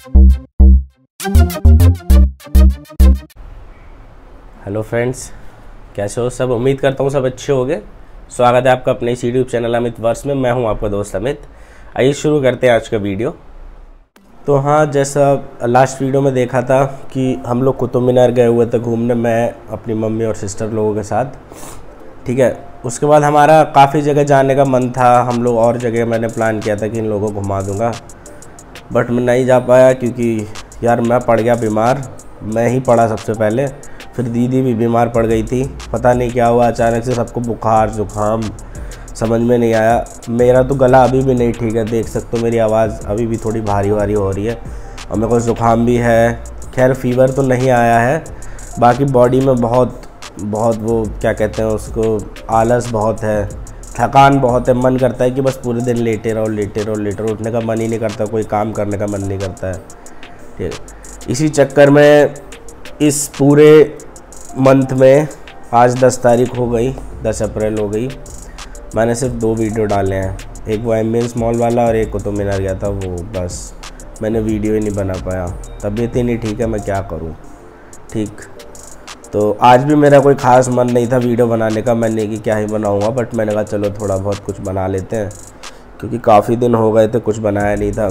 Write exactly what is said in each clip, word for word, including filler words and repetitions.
Hello friends, कैसे हो सब? उम्मीद करता हूँ सब अच्छे होंगे। स्वागत है आपका अपने इस यूट्यूब चैनल अमित वर्ष में। मैं हूँ आपका दोस्त अमित। आइए शुरू करते हैं आज का वीडियो। तो हाँ, जैसा लास्ट वीडियो में देखा था कि हम लोग कुतुब मीनार गए हुए थे घूमने, मैं अपनी मम्मी और सिस्टर लोगों के साथ। ठीक है, उसके बाद हमारा काफ़ी जगह जाने का मन था। हम लोग और जगह मैंने प्लान किया था कि इन लोगों को घुमा दूँगा, बट मैं नहीं जा पाया क्योंकि यार मैं पड़ गया बीमार। मैं ही पड़ा सबसे पहले, फिर दीदी भी बीमार पड़ गई थी। पता नहीं क्या हुआ, अचानक से सबको बुखार जुकाम, समझ में नहीं आया। मेरा तो गला अभी भी नहीं ठीक है, देख सकते हो मेरी आवाज़ अभी भी थोड़ी भारी भारी हो रही है और मेरे को जुकाम भी है। खैर फीवर तो नहीं आया है, बाकी बॉडी में बहुत बहुत वो क्या कहते हैं उसको, आलस बहुत है, थकान बहुत है। मन करता है कि बस पूरे दिन लेटे रहो लेटे रहो लेटे रहो, उठने का मन ही नहीं करता, कोई काम करने का मन नहीं करता है। ठीक है, इसी चक्कर में इस पूरे मंथ में आज दस तारीख हो गई, दस अप्रैल हो गई, मैंने सिर्फ दो वीडियो डाले हैं। एक वो एम्बियंस मॉल वाला और एक कुतुब मीनार गया था, वो बस मैंने वीडियो ही नहीं बना पाया। तबीयत ही नहीं ठीक है, मैं क्या करूं। ठीक, तो आज भी मेरा कोई ख़ास मन नहीं था वीडियो बनाने का। मैंने कि क्या ही बनाऊंगा, बट मैंने कहा चलो थोड़ा बहुत कुछ बना लेते हैं, क्योंकि काफ़ी दिन हो गए थे कुछ बनाया नहीं था।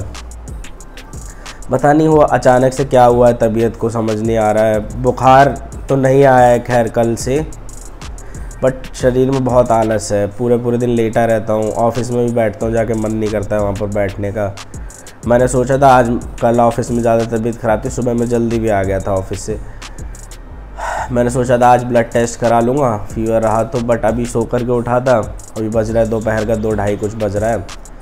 पता नहीं हुआ अचानक से क्या हुआ है, तबीयत को समझ नहीं आ रहा है। बुखार तो नहीं आया है खैर कल से, बट शरीर में बहुत आलस है। पूरे पूरे दिन लेटा रहता हूँ, ऑफिस में भी बैठता हूँ जाके, मन नहीं करता है वहाँ पर बैठने का। मैंने सोचा था आज कल ऑफिस में ज़्यादा तबीयत ख़राब थी, सुबह में जल्दी भी आ गया था ऑफिस से। मैंने सोचा था आज ब्लड टेस्ट करा लूँगा, फीवर रहा तो, बट अभी सो कर के उठा था। अभी बज रहा है दोपहर का दो ढाई कुछ बज रहा है,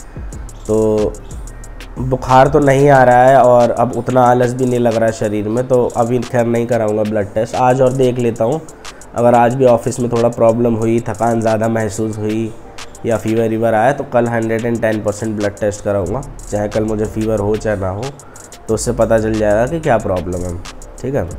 तो बुखार तो नहीं आ रहा है और अब उतना आलस भी नहीं लग रहा है शरीर में। तो अभी खैर नहीं कराऊंगा ब्लड टेस्ट आज, और देख लेता हूँ। अगर आज भी ऑफिस में थोड़ा प्रॉब्लम हुई, थकान ज़्यादा महसूस हुई या फीवर वीवर आया, तो कल hundred and ten percent blood test कराऊंगा। चाहे कल मुझे फीवर हो चाहे ना हो, तो उससे पता चल जाएगा कि क्या प्रॉब्लम है। ठीक है,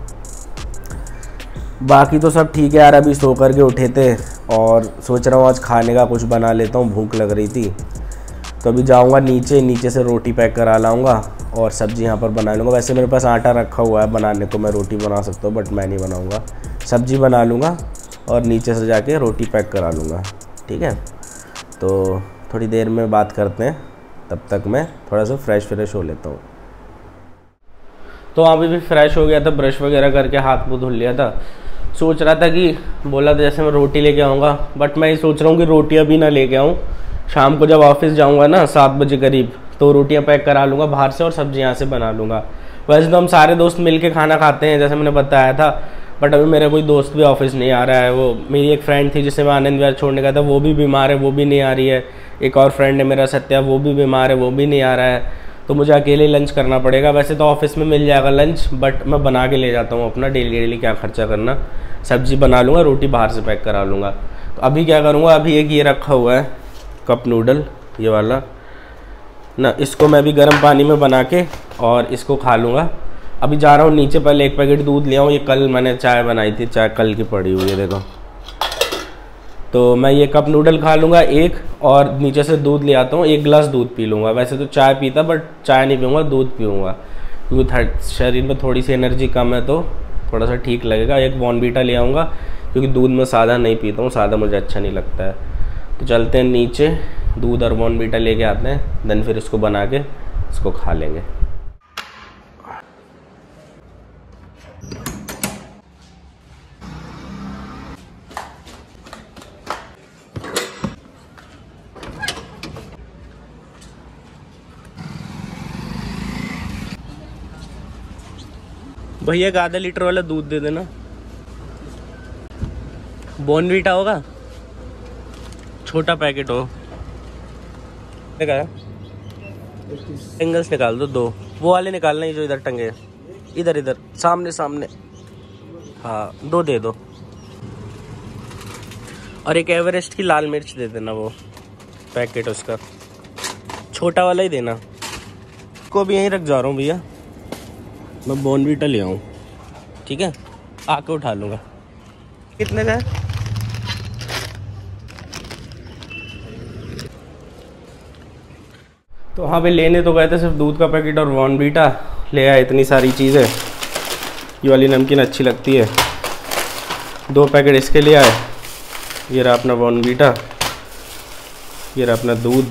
बाकी तो सब ठीक है यार। अभी सो कर के उठे थे और सोच रहा हूँ आज खाने का कुछ बना लेता हूँ, भूख लग रही थी। तो अभी जाऊँगा नीचे, नीचे से रोटी पैक करा लाऊँगा और सब्ज़ी यहाँ पर बना लूँगा। वैसे मेरे पास आटा रखा हुआ है बनाने को, मैं रोटी बना सकता हूँ, बट मैं नहीं बनाऊँगा। सब्ज़ी बना लूँगा और नीचे से जाके रोटी पैक करा लूँगा। ठीक है, तो थोड़ी देर में बात करते हैं, तब तक मैं थोड़ा सा फ्रेश फ्रेश हो लेता हूँ। तो अभी भी फ्रेश हो गया था, ब्रश वगैरह करके हाथ मुँह धुल लिया था। सोच रहा था कि बोला था जैसे मैं रोटी लेके आऊँगा, बट मैं ये सोच रहा हूँ कि रोटी अभी ना लेके आऊँ। शाम को जब ऑफिस जाऊँगा ना सात बजे करीब, तो रोटियां पैक करा लूँगा बाहर से और सब्जी यहाँ से बना लूँगा। वैसे तो हम सारे दोस्त मिलके खाना खाते हैं जैसे मैंने बताया था, बट अभी मेरा कोई दोस्त भी ऑफिस नहीं आ रहा है। वो मेरी एक फ्रेंड थी जिसे मैं आनंद विहार छोड़ने का था, वो भी बीमार है, वो भी नहीं आ रही है। एक और फ्रेंड है मेरा सत्या, वो भी बीमार है, वो भी नहीं आ रहा है। तो मुझे अकेले लंच करना पड़ेगा। वैसे तो ऑफिस में मिल जाएगा लंच, बट मैं बना के ले जाता हूँ अपना, डेली डेली क्या खर्चा करना। सब्जी बना लूँगा, रोटी बाहर से पैक करा लूँगा। तो अभी क्या करूँगा, अभी एक ये रखा हुआ है कप नूडल, ये वाला ना, इसको मैं भी गर्म पानी में बना के और इसको खा लूँगा। अभी जा रहा हूँ नीचे, पहले एक पैकेट दूध ले आऊँ। ये कल मैंने चाय बनाई थी, चाय कल की पड़ी हुई है देखो। तो मैं ये कप नूडल खा लूँगा एक, और नीचे से दूध ले आता हूँ, एक गिलास दूध पी लूँगा। वैसे तो चाय पीता, बट चाय नहीं पीऊँगा, दूध पीऊँगा, क्योंकि शरीर में थोड़ी सी एनर्जी कम है तो थोड़ा सा ठीक लगेगा। एक बॉर्नवीटा ले आऊँगा, क्योंकि दूध में सादा नहीं पीता हूँ, सादा मुझे अच्छा नहीं लगता है। तो चलते हैं नीचे, दूध और बॉर्नवीटा लेके आते हैं, देन फिर इसको बना के इसको खा लेंगे। भैया एक आधा लीटर वाला दूध दे देना। बॉर्नवीटा होगा, छोटा पैकेट हो। एंगल्स निकाल दो, दो वो वाले निकालना ही जो इधर टंगे, इधर इधर सामने सामने, हाँ दो दे दो। और एक एवरेस्ट की लाल मिर्च दे देना, वो पैकेट उसका छोटा वाला ही देना। को भी यहीं रख जा रहा हूँ भैया, मैं बॉर्नवीटा ले आऊँ। ठीक है, आके उठा लूँगा। कितने का है? तो हाँ भाई, लेने तो गए थे सिर्फ दूध का पैकेट और बॉर्नवीटा, ले आया इतनी सारी चीज़ें। ये वाली नमकीन अच्छी लगती है, दो पैकेट इसके ले आए। ये रहा अपना बॉर्नवीटा, ये रहा अपना दूध,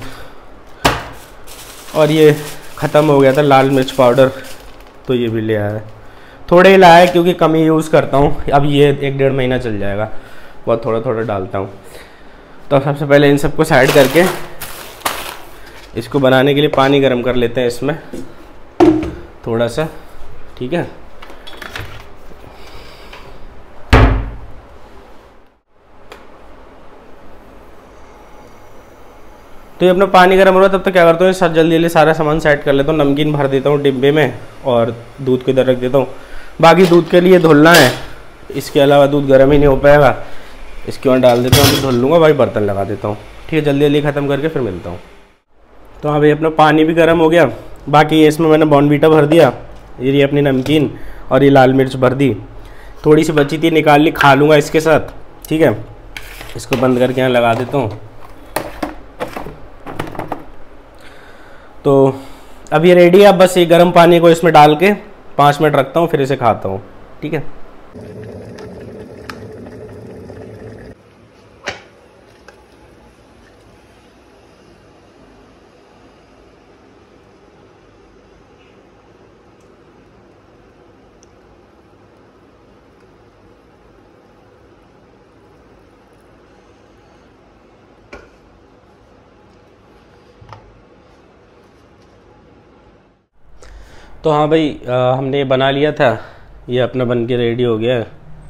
और ये ख़त्म हो गया था लाल मिर्च पाउडर, तो ये भी ले आया है। थोड़े ही लाया क्योंकि कम ही यूज़ करता हूँ, अब ये एक डेढ़ महीना चल जाएगा, बहुत थोड़ा थोड़ा डालता हूँ। तो सबसे पहले इन सबको साइड करके इसको बनाने के लिए पानी गर्म कर लेते हैं इसमें थोड़ा सा, ठीक है। तो ये अपना पानी गर्म हो रहा है, तब तक क्या करता हूँ, सब जल्दी जल्दी सारा सामान सेट कर लेता हूँ। नमकीन भर देता हूँ डिब्बे में और दूध को इधर रख देता हूँ। बाकी दूध के लिए धुलना है, इसके अलावा दूध गर्म ही नहीं हो पाएगा। इसके और डाल देता हूँ, तो धुल लूँगा, भाई बर्तन लगा देता हूँ, ठीक है। जल्दी जल्दी ख़त्म करके फिर मिलता हूँ। तो हाँ भाई, अपना पानी भी गर्म हो गया। बाकी ये इसमें मैंने बॉर्नवीटा भर दिया, ये अपनी नमकीन, और ये लाल मिर्च भर दी। थोड़ी सी बची थी, निकाल ली, खा लूँगा इसके साथ, ठीक है। इसको बंद करके यहाँ लगा देता हूँ। तो अब ये रेडी है। अब बस ये गर्म पानी को इसमें डाल के पाँच मिनट रखता हूँ, फिर इसे खाता हूँ, ठीक है। तो हाँ भाई, आ, हमने ये बना लिया था, ये अपना बन के रेडी हो गया है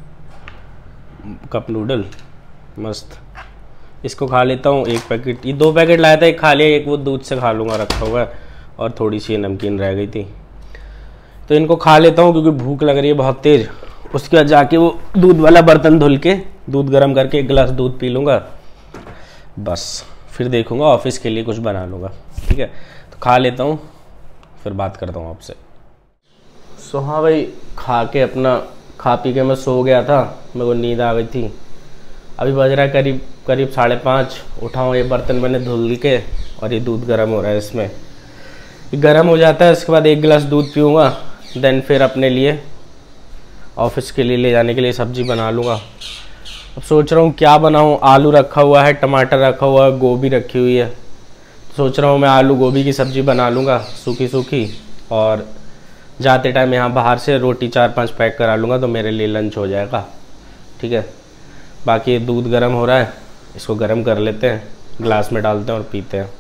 कप नूडल, मस्त। इसको खा लेता हूँ एक पैकेट, ये दो पैकेट लाया था, एक खा लिया, एक वो दूध से खा लूँगा रखा हुआ है, और थोड़ी सी नमकीन रह गई थी। तो इनको खा लेता हूँ क्योंकि भूख लग रही है बहुत तेज़। उसके बाद जाके वो दूध वाला बर्तन धुल के दूध गर्म करके एक गिलास दूध पी लूँगा, बस। फिर देखूँगा ऑफिस के लिए कुछ बना लूँगा, ठीक है। तो खा लेता हूँ, फिर बात करता हूँ आपसे। सो हाँ भाई, खा के अपना खा पी के मैं सो गया था, मेरे को नींद आ गई थी। अभी बज रहा है करीब करीब साढ़े पाँच। उठाऊँ, ये बर्तन मैंने धुल के, और ये दूध गर्म हो रहा है इसमें। ये गर्म हो जाता है, उसके बाद एक गिलास दूध पीऊँगा, देन फिर अपने लिए ऑफिस के लिए ले जाने के लिए सब्ज़ी बना लूँगा। अब सोच रहा हूँ क्या बनाऊँ। आलू रखा हुआ है, टमाटर रखा हुआ है, गोभी रखी हुई है। सोच रहा हूँ मैं आलू गोभी की सब्ज़ी बना लूँगा सूखी सूखी, और जाते टाइम यहाँ बाहर से रोटी चार पांच पैक करा लूँगा, तो मेरे लिए लंच हो जाएगा, ठीक है। बाकी दूध गर्म हो रहा है, इसको गर्म कर लेते हैं, ग्लास में डालते हैं और पीते हैं।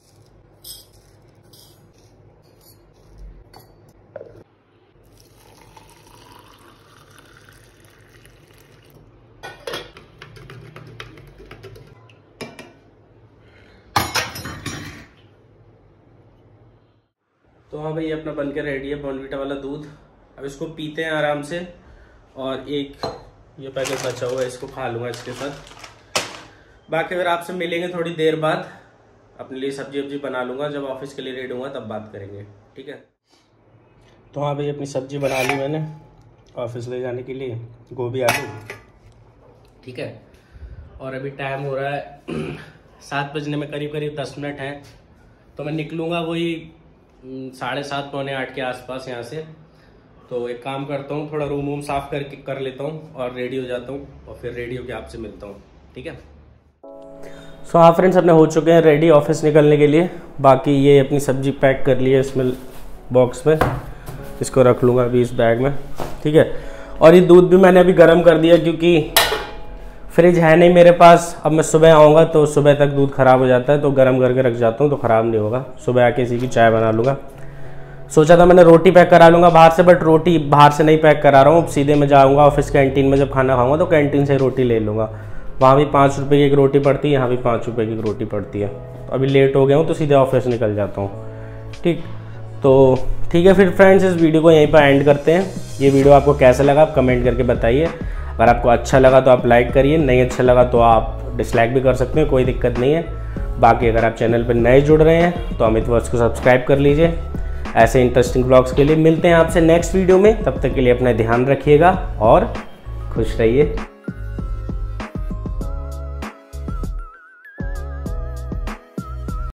तो हाँ भाई, अपना बन के रेडी है बॉर्नवीटा वाला दूध। अब इसको पीते हैं आराम से, और एक ये पैकेट बचा हुआ है, इसको खा लूँगा इसके साथ। बाकी फिर आपसे मिलेंगे थोड़ी देर बाद, अपने लिए सब्जी वब्जी बना लूँगा, जब ऑफिस के लिए रेडी होगा तब बात करेंगे, ठीक है। तो हाँ भाई, अपनी सब्जी बना ली मैंने ऑफिस ले जाने के लिए, गोभी आलू, ठीक है। और अभी टाइम हो रहा है सात बजने में करीब करीब दस मिनट हैं, तो मैं निकलूँगा वही साढ़े सात पौने आठ के आसपास यहाँ से। तो एक काम करता हूँ, थोड़ा रूम वूम साफ करके कर लेता हूँ और रेडी हो जाता हूँ, और फिर रेडी होकर आपसे मिलता हूँ, ठीक है। सो हाँ फ्रेंड्स, अपने हो चुके हैं रेडी ऑफिस निकलने के लिए। बाकी ये अपनी सब्जी पैक कर ली है इसमें बॉक्स में, इसको रख लूँगा अभी इस बैग में, ठीक है। और ये दूध भी मैंने अभी गर्म कर दिया, क्योंकि फ्रिज है नहीं मेरे पास। अब मैं सुबह आऊँगा तो सुबह तक दूध ख़राब हो जाता है, तो गर्म करके रख जाता हूँ, तो ख़राब नहीं होगा। सुबह आके इसी की चाय बना लूँगा। सोचा था मैंने रोटी पैक करा लूँगा बाहर से, बट रोटी बाहर से नहीं पैक करा रहा हूँ। सीधे मैं जाऊँगा ऑफिस कैंटीन में, जब खाना खाऊँगा तो कैंटीन से रोटी ले लूँगा। वहाँ भी पाँच रुपये की एक रोटी पड़ती है, यहाँ भी पाँच रुपये की एक रोटी पड़ती है। तो अभी लेट हो गया हूँ, तो सीधे ऑफिस निकल जाता हूँ, ठीक। तो ठीक है फिर फ्रेंड्स, इस वीडियो को यहीं पर एंड करते हैं। ये वीडियो आपको कैसा लगा आप कमेंट करके बताइए। अगर आपको अच्छा लगा तो आप लाइक करिए, नहीं अच्छा लगा तो आप डिसलाइक भी कर सकते हैं, कोई दिक्कत नहीं है। बाकी अगर आप चैनल पर नए जुड़ रहे हैं तो अमित वर्स को सब्सक्राइब कर लीजिए। ऐसे इंटरेस्टिंग ब्लॉग्स के लिए मिलते हैं आपसे नेक्स्ट वीडियो में। तब तक के लिए अपना ध्यान रखिएगा और खुश रहिए।